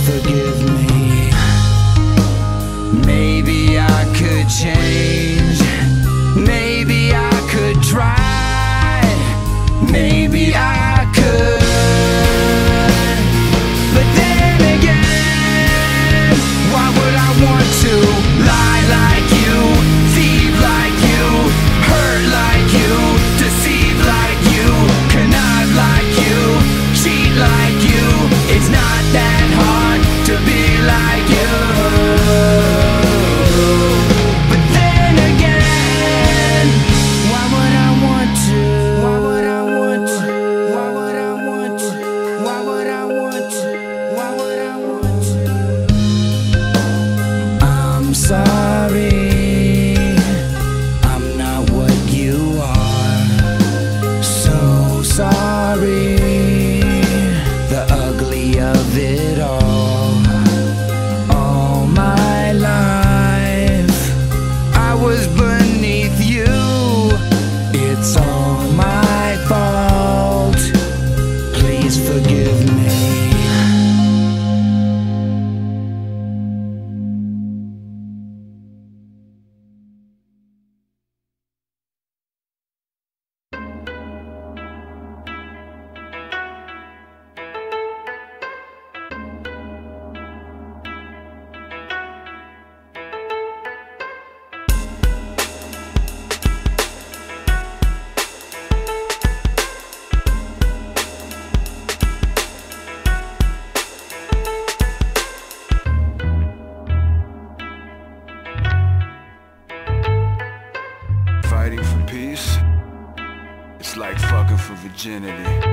forgive me. Maybe I could change, maybe I could try, maybe I could. But then again, why would I want to lie like you, thieve like you, hurt like you, deceive like you, connive like you, cheat like you? It's not that hard to be like you. But then again, why would I want to? Why would I want to? Why would I want to? Why would I want to? Why would I want to? I'm sorry, I'm not what you are. So sorry, the ugly of it all. All my life I was beneath you. It's all my fault. Please forgive me. Fighting for peace, it's like fucking for virginity.